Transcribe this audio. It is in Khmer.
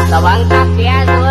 ระวังตักเสียตัว